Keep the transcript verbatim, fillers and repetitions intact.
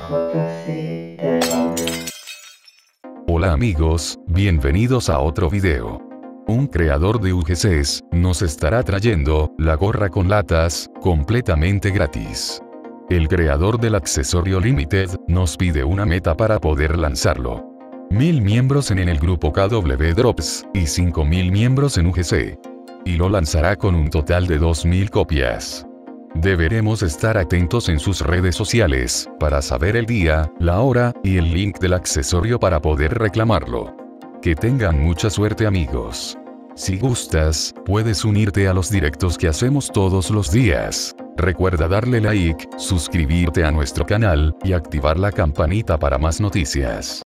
Hola amigos, bienvenidos a otro video. Un creador de U G Cs nos estará trayendo la gorra con latas, completamente gratis. El creador del accesorio Limited nos pide una meta para poder lanzarlo. Mil miembros en, en el grupo K W Drops y cinco mil miembros en U G C. Y lo lanzará con un total de dos mil copias. Deberemos estar atentos en sus redes sociales, para saber el día, la hora, y el link del accesorio para poder reclamarlo. Que tengan mucha suerte amigos. Si gustas, puedes unirte a los directos que hacemos todos los días. Recuerda darle like, suscribirte a nuestro canal, y activar la campanita para más noticias.